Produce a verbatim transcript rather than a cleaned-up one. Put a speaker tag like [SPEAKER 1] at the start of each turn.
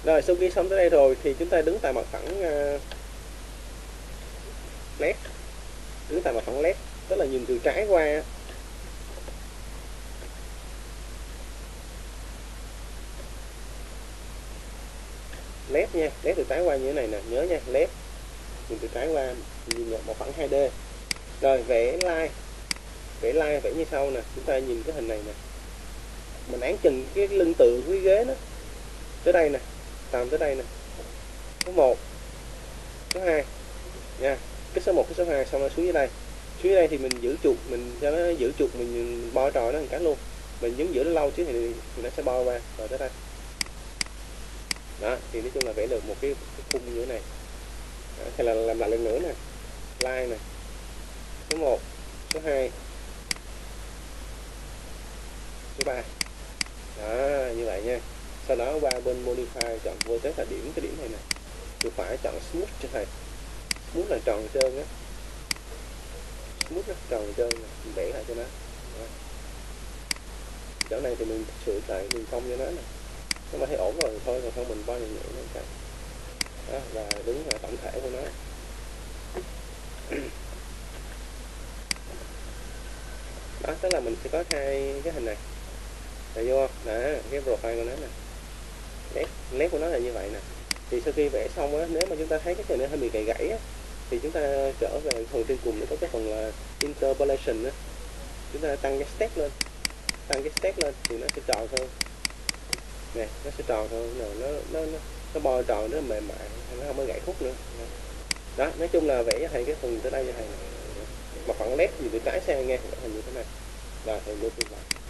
[SPEAKER 1] Rồi sau khi xong tới đây rồi thì chúng ta đứng tại mặt phẳng uh, led, đứng tại mặt phẳng led, tức là nhìn từ trái qua. Led nha, led từ trái qua như thế này nè, nhớ nha, led nhìn từ trái qua, nhìn một phẳng hai D. Rồi vẽ line, vẽ line vẽ như sau nè, chúng ta nhìn cái hình này nè, mình án chừng cái lưng tựa của cái ghế nó tới đây nè, tầm tới đây nè, số một, số hai nha, cái số một, cái số hai, xong nó xuống dưới đây, xuống dưới đây thì mình giữ chuột, mình cho nó giữ chuột, mình bo trò nó một cái luôn, mình nhấn giữ nó lâu chứ thì, thì nó sẽ bo qua rồi tới đây. Đó thì nói chung là vẽ được một cái, cái khung như thế này. Đó, hay là làm lại lần nữa nè, line này, số một, số hai, số ba. Đó như vậy nha. Sau đó qua bên modify chọn vertex là điểm cái điểm này nè, từ phải chọn smooth cho thầy, smooth là tròn trơn á, smooth nó tròn trơn nè, mình vẽ lại cho nó. Đó. Chỗ này thì mình sửa lại đường cong cho nó nè, nó mà thấy ổn rồi thôi, rồi không mình coi nhẹ nhẹ nó cái. Đó, và đứng là tổng thể của nó. Đó, tức là mình sẽ có hai cái hình này, thấy vô không? Đó, cái profile của nó nè, nét nét của nó là như vậy nè. Thì sau khi vẽ xong á, nếu mà chúng ta thấy cái này nó hơi bị gãy gãy á, thì chúng ta trở về phần trên cùng, nó có cái phần là interpolation á, chúng ta tăng cái step lên, tăng cái step lên thì nó sẽ tròn hơn nè, nó sẽ tròn hơn, rồi nó nó nó, nó bo tròn, nó mềm mại, nó không có gãy khúc nữa. Đó, nói chung là vẽ cho thầy cái phần tới đây cho thầy, mặt phẳng led gì từ trái sang nghe hình như thế này, rồi thầy lưu lại.